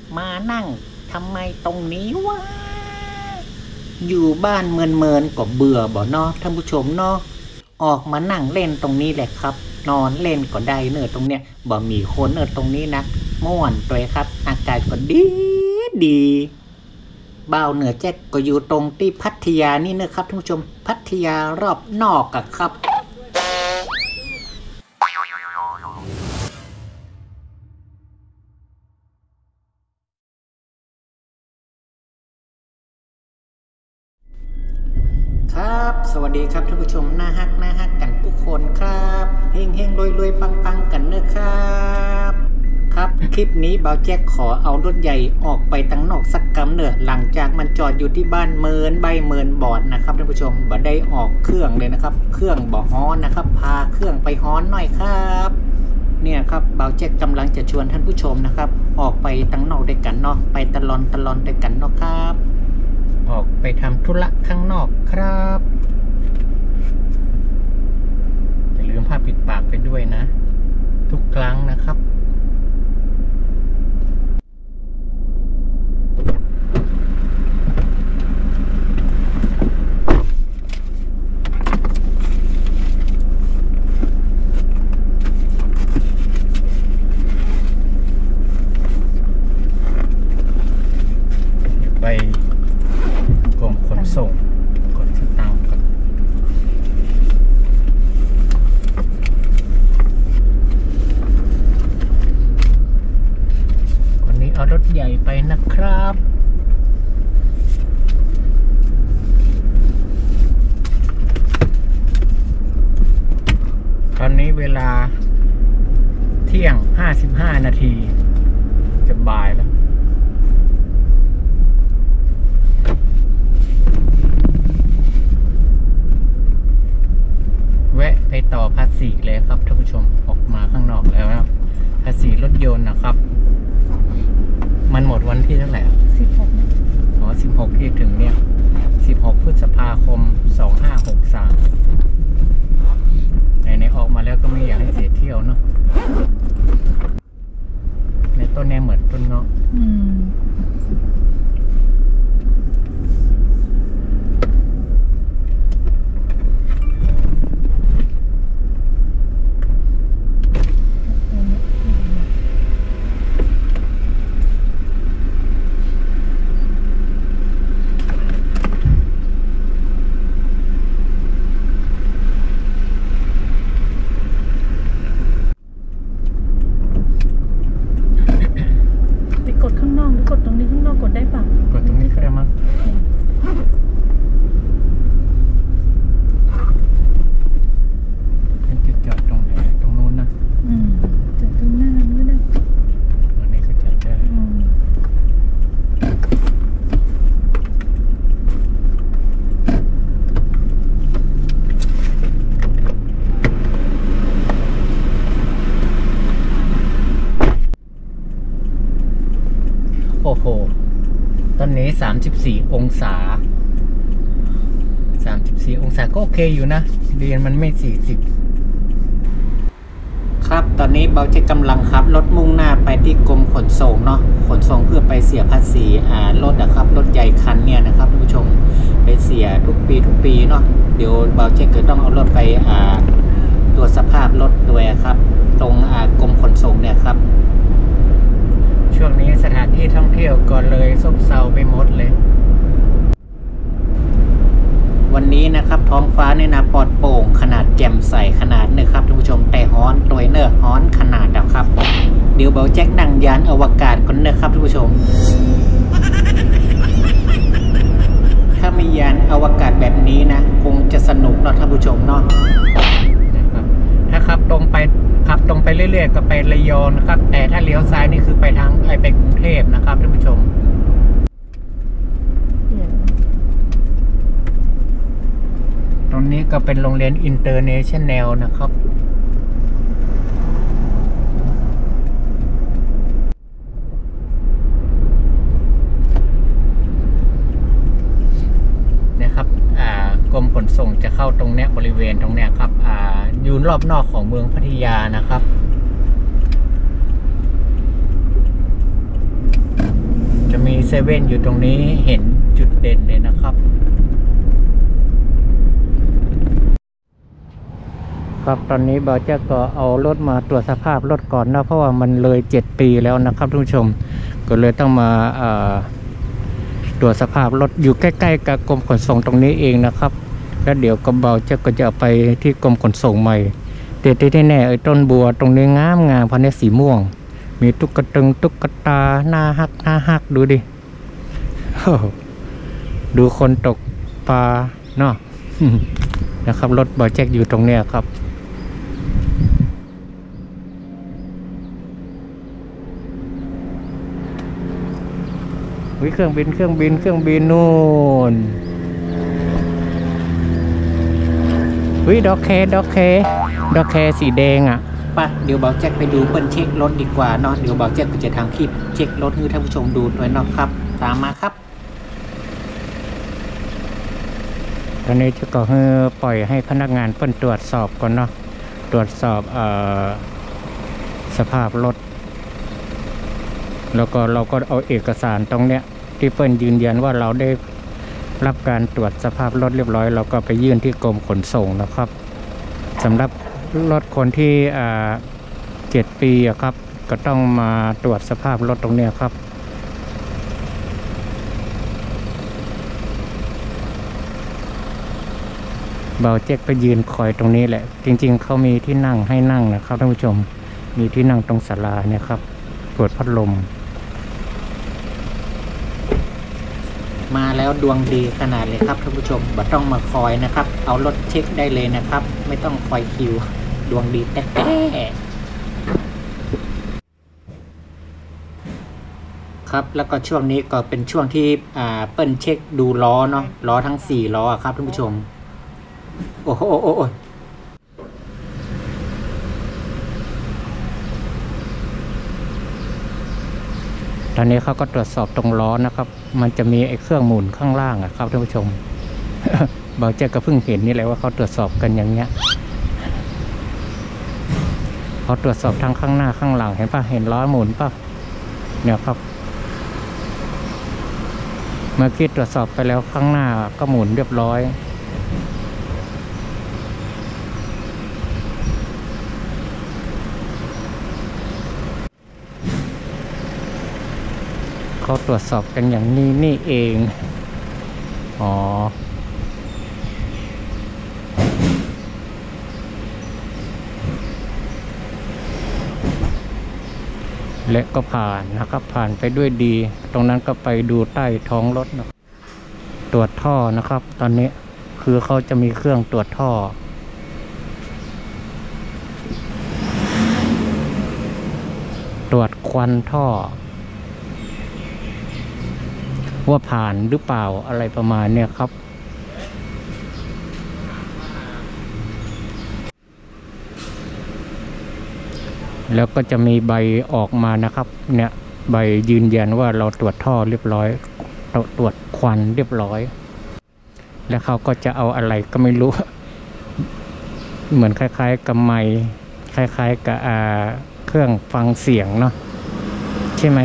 มานั่งทำไมตรงนี้วะอยู่บ้านเมินก็เบื่อบ่เนาะท่านผู้ชมเนาะออกมานั่งเล่นตรงนี้แหละครับนอนเล่นก็ได้เนื้อตรงเนี้ยบ่มีคนตรงนี้นะม่วนตัวครับอากาศก็ดีบ่าวเหนือแจ็คก็อยู่ตรงที่พัทยานี่นะครับท่านผู้ชมพัทยารอบนอกอะครับครับสวัสดีครับท่านผู้ชมน่าฮักกันทุกคนครับเฮงรวยปังกันเนอะครับครับคลิปนี้บ่าวแจ็คขอเอารถใหญ่ออกไปตั้งนอกสักกำเนอะหลังจากมันจอดอยู่ที่บ้านเมินบอดนะครับท่านผู้ชมบ่ได้ออกเครื่องเลยนะครับเครื่องบ่ฮ้อนนะครับพาเครื่องไปฮ้อนหน่อยครับเนี่ยครับบ่าวแจ็คกำลังจะชวนท่านผู้ชมนะครับออกไปตั้งนอกด้วยกันเนาะไปตลอนด้วยกันเนาะครับออกไปทำธุระข้างนอกครับอย่าลืมผ้าปิดปากไปด้วยนะทุกครั้งนะครับไปกรมขนส่งกดสตางค์ก่อนวันนี้เอารถใหญ่ไปนะครับตอนนี้เวลาเที่ยง55 นาทีจะบ่ายแล้วแวะไปต่อภาษีเลยครับท่านผู้ชมออกมาข้างนอกแล้วภาษีรถยนต์นะครับมันหมดวันที่เท่าไหร่16อ๋อ16ที่ถึงเนี่ย16 พฤษภาคม 2563ในออกมาแล้วก็ไม่อยากให้เสียเที่ยวเนาะในต้นแนเหมือนต้นเงาะโอ้โหตอนนี้34 องศาก็โอเคอยู่นะเรียนมันไม่40ครับตอนนี้เบาจะกำลังขับรถมุ่งหน้าไปที่กรมขนส่งเนาะขนส่งเพื่อไปเสียภาษีรถนะครับรถใหญ่คันเนี่ยนะครับท่านผู้ชมไปเสียทุกปีเนาะเดี๋ยวเบาจะเกิดต้องเอารถไปตรวจสภาพรถด้วยครับตรงกรมขนส่งเนี่ยครับช่วงนี้สถานที่ท่องเที่ยวก็เลยซบเซาไปหมดเลยวันนี้นะครับท้องฟ้าเนี่ยนะปลอดโปร่งขนาดแจ่มใสขนาดนึงครับท่านผู้ชมแต่ฮ้อนตัวเนอฮ้อนขนาดครับเดี๋ยวเบาแจ็คนั่งยานอวกาศก่อนนะครับท่านผู้ชมถ้ามียานอวกาศแบบนี้นะคงจะสนุกเนาะท่านผู้ชมเนาะถ้าขับตรงไปเรื่อยๆก็ไประยองนะครับแต่ถ้าเลี้ยวซ้ายนี่คือไปทางไปกรุงเทพนะครับท่านผู้ชมตรงนี้ก็เป็นโรงเรียนอินเตอร์เนชั่นแนลนะครับนะครับกรมขนส่งจะเข้าตรงเนี้ยบริเวณตรงเนี้ยครับอยู่รอบนอกของเมืองพัทยานะครับเว่นอยู่ตรงนี้เห็นจุดเด่นเลยนะครับครับตอนนี้บ่าวแจ๊กก็เอารถมาตรวจสภาพรถก่อนนะเพราะว่ามันเลย7 ปีแล้วนะครับทุกผู้ชมก็เลยต้องมาตรวจสภาพรถอยู่ใกล้ๆกับกรมขนส่งตรงนี้เองนะครับแล้วเดี๋ยวก็บ่าวแจ๊กก็จะไปที่กรมขนส่งใหม่แต่ที่แน่ไอ้ต้นบัวตรงนี้งามพันธุ์สีม่วงมีตุ๊กตาหน้าฮักดูดิดูคนตกปลาเนาะนะครับรถบ่าวแจ๊กอยู่ตรงเนี้ยครับเครื่องบินนู่นดอกแคสีแดงอ่ะป่ะเดี๋ยวบ่าวแจ็คไปดูเปิ้ลเช็ครถดีกว่าเนาะเดี๋ยวบ่าวแจ็คก็จะทำคลิปเช็ครถให้ท่านผู้ชมดูด้วยเนาะครับตามมาครับตอนนี้จะก็ปล่อยให้พนักงานเปิ้ลตรวจสอบก่อนเนาะตรวจสอบสภาพรถแล้วก็เราก็เอาเอกสารตรงเนี้ยที่เปิ้ลยืนยันว่าเราได้รับการตรวจสภาพรถเรียบร้อยเราก็ไปยื่นที่กรมขนส่งนะครับสำหรับรถคนที่7 ปีครับก็ต้องมาตรวจสภาพรถตรงเนี้ยครับบ่าวแจ็คไปยืนคอยตรงนี้แหละจริงๆเขามีที่นั่งให้นั่งนะครับท่านผู้ชมมีที่นั่งตรงศาลาเนี่ยครับเปิดพัดลมมาแล้วดวงดีขนาดเลยครับท่านผู้ชมบ่ต้องมาคอยนะครับเอารถเช็คได้เลยนะครับไม่ต้องคอยคิวดวงดีแต้ครับแล้วก็ช่วงนี้ก็เป็นช่วงที่เปิ้ลเช็คดูล้อเนาะล้อทั้ง4ล้อครับท่านผู้ชมโอ้โหตอนนี้เขาก็ตรวจสอบตรงล้อนะครับมันจะมีไอ้เครื่องหมุนข้างล่างอะครับท่านผู้ชม บ่าวแจ๊กก็เพิ่งเห็นนี่แหละว่าเขาตรวจสอบกันอย่างเงี้ยเขาตรวจสอบทั้งข้างหน้าข้างหลังเห็นป่ะเห็นล้อหมุนป่ะเนี่ยครับเมื่อกี้ตรวจสอบไปแล้วข้างหน้าก็หมุนเรียบร้อยเขาตรวจสอบกันอย่างนี้นี่เองอ๋อและก็ผ่านนะครับผ่านไปด้วยดีตรงนั้นก็ไปดูใต้ท้องรถนะตรวจท่อนะครับตอนนี้คือเขาจะมีเครื่องตรวจท่อตรวจควันท่อว่าผ่านหรือเปล่าอะไรประมาณเนี่ยครับแล้วก็จะมีใบออกมานะครับเนี่ยใบยืนยันว่าเราตรวจท่อเรียบร้อยเราตรวจควันเรียบร้อยแล้วเขาก็จะเอาอะไรก็ไม่รู้ เหมือนคล้ายๆกับไมค์คล้ายๆกับเครื่องฟังเสียงเนาะใช่ไหม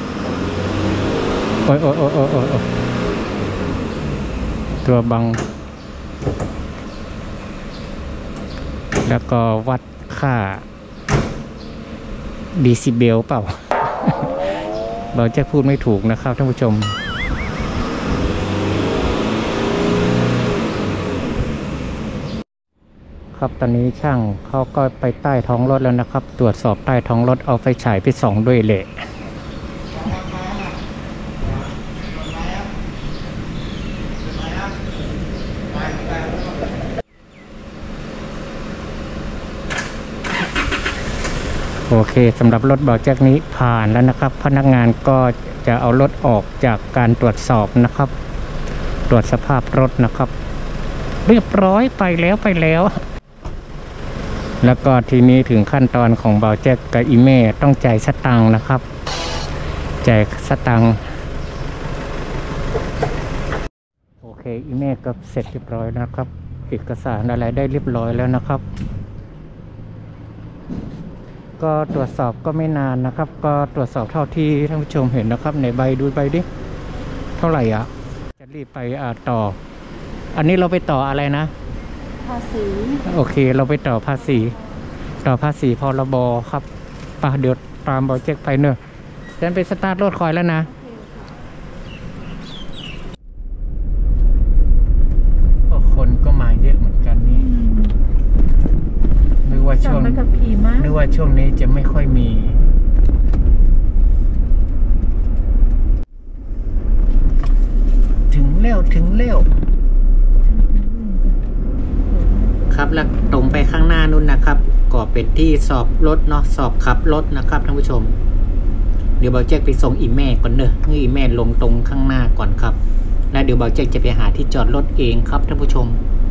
โอ้ยตัวบังแล้วก็วัดค่าเดซิเบลเปล่า เราจะพูดไม่ถูกนะครับท่านผู้ชมครับตอนนี้ช่างเขาก็ไปใต้ท้องรถแล้วนะครับตรวจสอบใต้ท้องรถเอาไฟฉายไปส่องด้วยแหละโอเคสำหรับรถบ่าวแจ็คนี้ผ่านแล้วนะครับพนักงานก็จะเอารถออกจากการตรวจสอบนะครับตรวจสภาพรถนะครับเรียบร้อยไปแล้วแล้วก็ทีนี้ถึงขั้นตอนของบ่าวแจ็คกับอีเม่ต้องจ่ายสตังค์นะครับจ่ายสตังค์โอเคอีเม่ก็เสร็จเรียบร้อยนะครับเอกสารอะไรได้เรียบร้อยแล้วนะครับก็ตรวจสอบก็ไม่นานนะครับก็ตรวจสอบเท่าที่ท่านผู้ชมเห็นนะครับในใบดูใบดิท่าไหร่อ่ะจะรีบไปต่ออันนี้เราไปต่ออะไรนะภาษีโอเคเราไปต่อภาษีพรบครับป่ะเดี๋ยวตามเบาแจ็คไปเนอะฉันไปสตาร์ทรถคอยแล้วนะคนก็มาเยอะเหมือนกันนี่นึกว่าช่วงนี้จะไม่ค่อยมีถึงเร็วครับแล้วตรงไปข้างหน้านู่นนะครับก็เป็นที่สอบรถเนาะสอบขับรถนะครับท่านผู้ชมเดี๋ยวเบาแจ็คไปส่งอีแม่ก่อนเนอะให้อีแม่ลงตรงข้างหน้าก่อนครับแล้วเดี๋ยวเบาแจ็คจะไปหาที่จอดรถเองครับท่านผู้ชม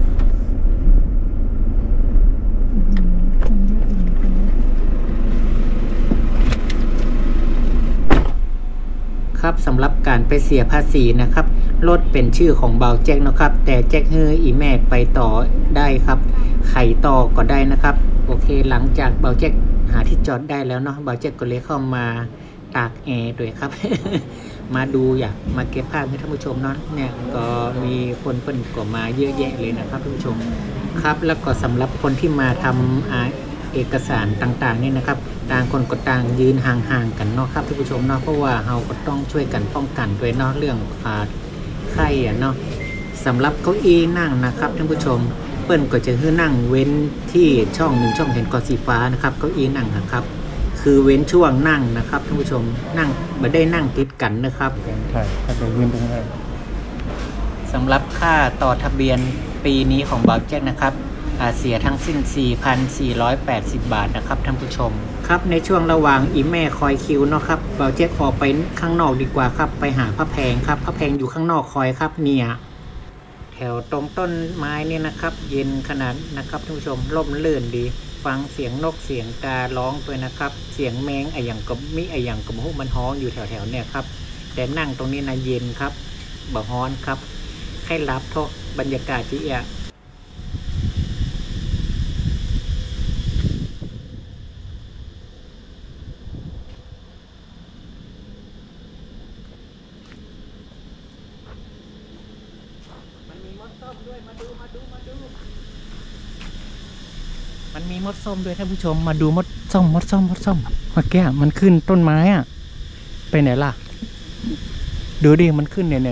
ครับสำหรับการไปเสียภาษีนะครับรถเป็นชื่อของเบาแจ็คนะครับแต่แจ็คเฮออีแม่ไปต่อได้ครับไขต่อก็ได้นะครับโอเคหลังจากเบาแจ็คหาที่จอดได้แล้วเนาะเบาแจ็คก็เลยเข้ามาตากแอร์ด้วยครับ มาดูอยากมาเก็บภาพให้ท่านผู้ชมเนาะเนี่ยก็มีคนเปิ่นก็มาเยอะแยะเลยนะครับท่านผู้ชมครับแล้วก็สำหรับคนที่มาทำเอกสารต่างๆนี่นะครับต่างคนก็ต่างยืนห่างๆกันเนาะครับท่านผู้ชมเนาะเพราะว่าเราก็ต้องช่วยกันป้องกันด้วยเนาะเรื่องไข้เนาะสำหรับเก้าอี้นั่งนะครับท่านผู้ชมเปิ้นก็จะให้นั่งเว้นที่ช่องหนึ่งช่องเห็นกอสีฟ้านะครับเก้าอี้นั่งนะครับคือเว้นช่วงนั่งนะครับท่านผู้ชมนั่งไม่ได้นั่งติดกันนะครับใช่ถ้าจะยืนตรงนี้สำหรับค่าต่อทะเบียนปีนี้ของเบาแจ็คนะครับเสียทั้งสิ้น 4,480 บาทนะครับท่านผู้ชมครับในช่วงระหว่างอีแม่คอยคิวเนาะครับเบาแจ็คออกไปข้างนอกดีกว่าครับไปหาพระแพงครับพระแพงอยู่ข้างนอกคอยครับเนี่ยแถวตรงต้นไม้เนี่ยนะครับเย็นขนาดนะครับท่านผู้ชมร่มรื่นดีฟังเสียงนกเสียงการ้องด้วยนะครับเสียงแมงอย่างกับมิอย่างกับหูมันฮ้องอยู่แถวๆเนี่ยครับแต่นั่งตรงนี้นะเย็นครับบ่ฮ้อนครับให้รับเท่าบรรยากาศที่มันมีมดส้มด้วยมาดูมันมีมดส้มด้วยท่านผู้ชมมาดูมดส้มเมื่อกี้มันขึ้นต้นไม้อ่ะไปไหนล่ะดูดิมันขึ้นเนี่ย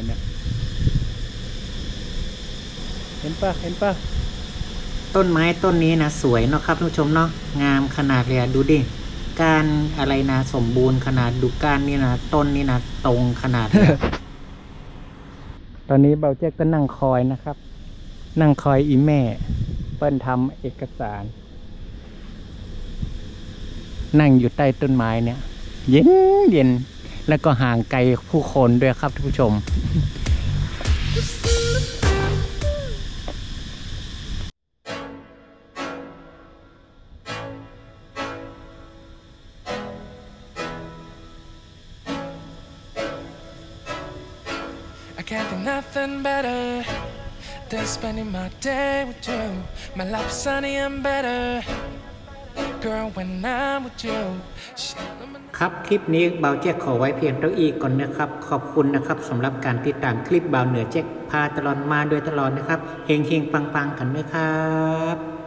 เห็นปะต้นไม้ต้นนี้นะสวยเนาะครับท่านผู้ชมเนาะงามขนาดเลยดูดิก้านอะไรนะสมบูรณ์ขนาดดูก้านนี่นะต้นนี่นะตรงขนาดเลย ตอนนี้เบาแจ็คก็นั่งคอยนะครับนั่งคอยอีแม่เปิ้นทำเอกสารนั่งอยู่ใต้ต้นไม้เนี่ยเย็นแล้วก็ห่างไกลผู้คนด้วยครับท่านผู้ชม I can't think nothing better than spending my day with you. My life's sunny and better, girl, when I'm with you. ครับคลิปนี้เบาแจ็คขอไว้เพียงเท่านี้ก่อนนะครับขอบคุณนะครับสำหรับการติดตามคลิปเบาเหนือแจ็คพาตลอดมาโดยตลอดนะครับเฮงปังกันนะครับ